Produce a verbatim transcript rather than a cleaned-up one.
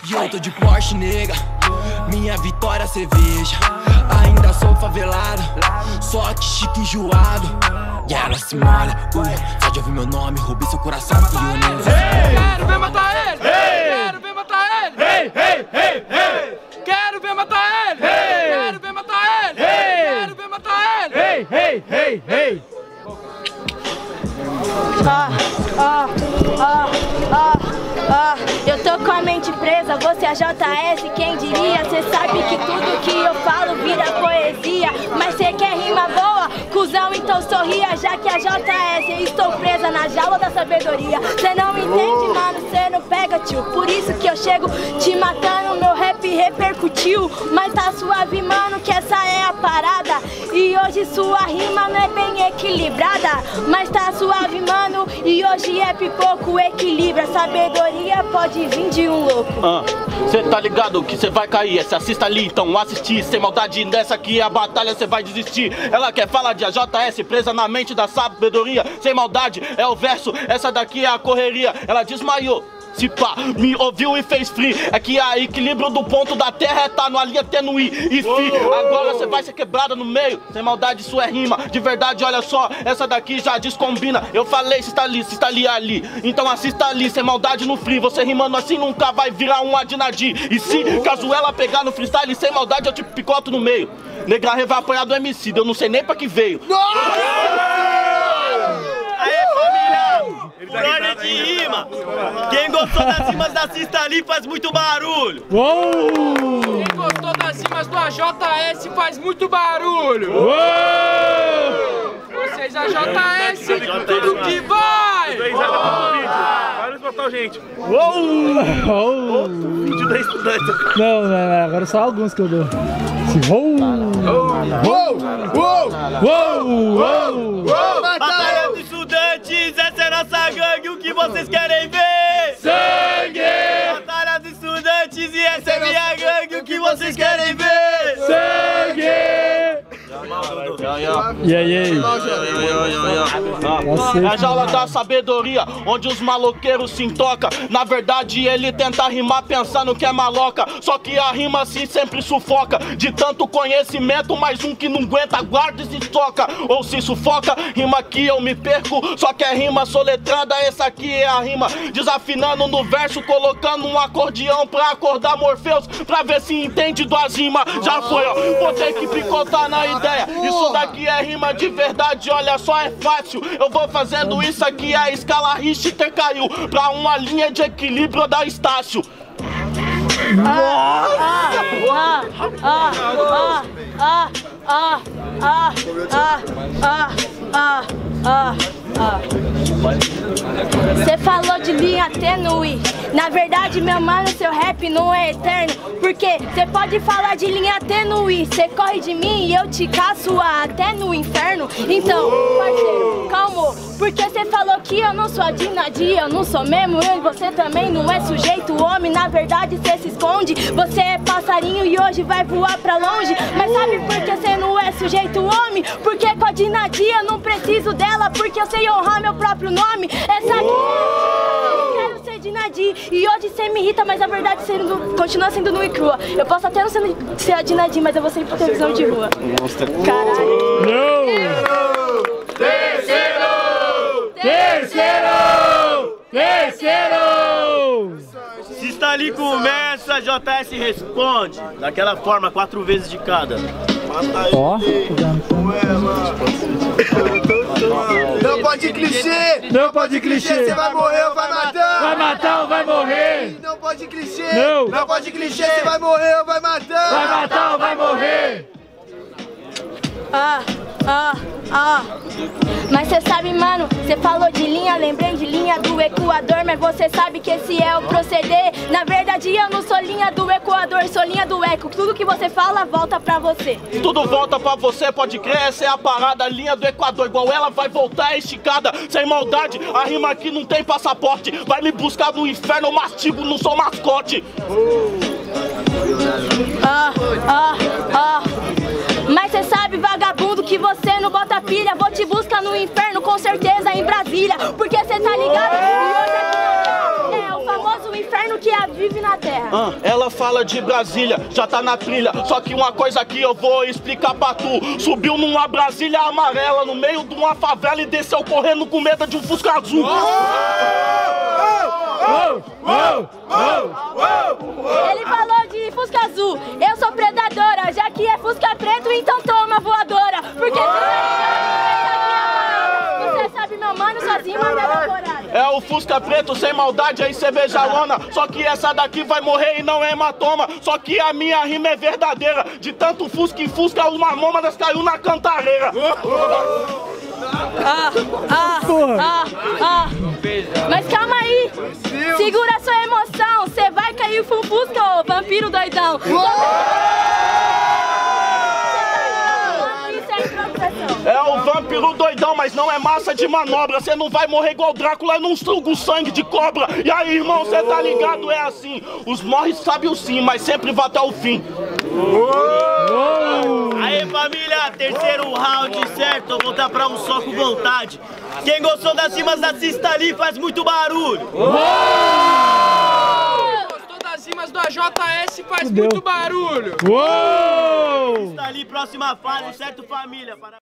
E eu tô de Porsche, nega, minha vitória cerveja. Ainda sou favelado, só que chique enjoado. E ela se molha, uh, só de ouvir meu nome, roubei seu coração e eu nem vou. Quero ver matar ele! Quero ver matar ele! Hey, hey, hey, hey! Quero ver matar ele! Quero ver matar ele! Quero ver matar ele! Hey, hey, hey, hey! Ah, ah, ah, ah, ah. Eu tô com a mente presa, você é J S, quem diria? Cê sabe que tudo que eu falo vira poesia. Mas cê quer rima boa, cuzão, então sorria. Já que a J S, eu estou presa na jaula da sabedoria. Cê não entende, mano, cê não pega, tio. Por isso que eu chego te matando, meu rap repercutiu. Mas tá suave, mano, que essa é a parada. E hoje sua rima não é bem equilibrada. Mas tá suave, mano, e hoje é pipoco, equilibra. Sabedoria pode vir de um louco. Ah, cê tá ligado que cê vai cair. Cê assista ali, então assistir. Sem maldade nessa aqui é a batalha, cê vai desistir. Ela quer falar de A J S presa na mente da sabedoria. Sem maldade é o verso, essa daqui é a correria. Ela desmaiou. Se pá, me ouviu e fez free. É que a equilíbrio do ponto da terra tá no ali até no I e fi. Agora você vai ser quebrada no meio. Sem maldade, isso é rima. De verdade, olha só, essa daqui já descombina. Eu falei, se está ali, se está ali, ali. Então assista ali, sem maldade no free. Você rimando assim nunca vai virar um Adinadi. E se caso ela pegar no freestyle, sem maldade, eu te picoto no meio. Negra vai apanhar do M C, eu não sei nem pra que veio. Aê, família! Por ordem de rima, quem gostou das rimas da Cista ali faz muito barulho. Uou! Quem gostou das rimas do A J S faz muito barulho. Uou! Vocês A J S, tudo que vai! Vai nos botar, gente. Uou! Uou! Vídeo da estudante. Não, não, não, agora só alguns que eu dou. Uou! Uou! Uou! Uou! Uou! Uou! Batalha dos estudantes, essa é nossa gangue, o que vocês querem ver? Sangue! Batalha dos estudantes e essa é minha gangue, o que vocês querem ver? Sangue! E aí, e aí? É a jaula da sabedoria, onde os maloqueiros se intocam. Na verdade ele tenta rimar pensando que é maloca. Só que a rima assim sempre sufoca. De tanto conhecimento, mais um que não aguenta, guarda e se toca. Ou se sufoca, rima que eu me perco. Só que é rima soletrada, essa aqui é a rima. Desafinando no verso, colocando um acordeão pra acordar Morpheus, pra ver se entende duas rimas. Já foi, ó, vou ter que picotar na ideia. Isso daqui é rima de verdade, olha só, é fácil. Eu vou fazendo isso aqui, a escala Richter caiu pra uma linha de equilíbrio da Estácio. Ah, ah, ah, ah, ah, ah, ah, ah, ah, ah, ah, ah. Cê falou de linha tênue. Na verdade, meu mano, seu rap não é eterno. Porque cê pode falar de linha tênue, cê corre de mim e eu te caço até no inferno. Então, parceiro, calma, porque cê falou que eu não sou a Dinadi, eu não sou mesmo, eu e você também não é sujeito homem. Na verdade, cê se esconde, você é passarinho e hoje vai voar pra longe. Mas sabe por que cê não é sujeito homem? Porque com a Dinadi eu não preciso dela, porque eu sei honrar meu próprio nome. Essa aqui eu quero ser Dinadi. E hoje cê me irrita, mas a verdade sendo, continua sendo nua e crua. Eu posso até não ser, ser a Dinadi, mas eu vou sempre ter visão de rua. Caralho. Não! Terceiro! Terceiro! Terceiro! Se está ali começa, J S responde. Daquela forma, quatro vezes de cada. Ó. Não pode clichê! Não pode clichê! Você vai morrer ou vai matar! Vai matar ou vai morrer? Não pode clichê! Não. Não pode clichê! Você vai morrer ou vai matar! Vai matar ou vai morrer? Ah, ah, ah. Mas cê sabe, mano, cê falou de linha, lembrei de linha do Equador. Mas você sabe que esse é o proceder. Na verdade eu não sou linha do Equador, sou linha do Eco. Tudo que você fala volta pra você. Tudo volta pra você, pode crer, essa é a parada. Linha do Equador, igual ela vai voltar esticada. Sem maldade, a rima aqui não tem passaporte. Vai me buscar no inferno, eu mastigo, não sou mascote. Ah, ah, ah. Mas cê sabe, vagabundo, que você não bota pilha. Vou te buscar no inferno, com certeza, em Brasília. Porque cê tá ligado? E hoje aqui é o famoso inferno que a vive na terra. Ah, ela fala de Brasília, já tá na trilha. Só que uma coisa aqui eu vou explicar pra tu. Subiu numa Brasília amarela no meio de uma favela e desceu correndo com medo de um Fusca azul. Ele falou de Fusca azul. Eu sou predadora, já que é Fusca preto, então toma voadora. Porque você sabe, meu mano, sozinho, mas é namorada. É o Fusca preto sem maldade, aí cê veja a lona. Só que essa daqui vai morrer e não é hematoma. Só que a minha rima é verdadeira. De tanto Fusca em Fusca, os mamômadas caiu na cantareira. Ah, ah, ah, ah. Mas calma aí, segura sua emoção. Cê vai cair o Fusca, ô vampiro doidão. É o vampiro doidão, mas não é massa de manobra. Cê não vai morrer igual Drácula e não suga o sangue de cobra. E aí, irmão, cê tá ligado? É assim. Os morres sabem o sim, mas sempre vai até o fim. Aí, família, terceiro round, certo? Eu vou dar pra um só com vontade. Quem gostou das rimas da Assista ali faz muito barulho. Gostou das rimas do A J S faz Fudeu. muito barulho. Uou! Assista ali, próxima fase, certo, família?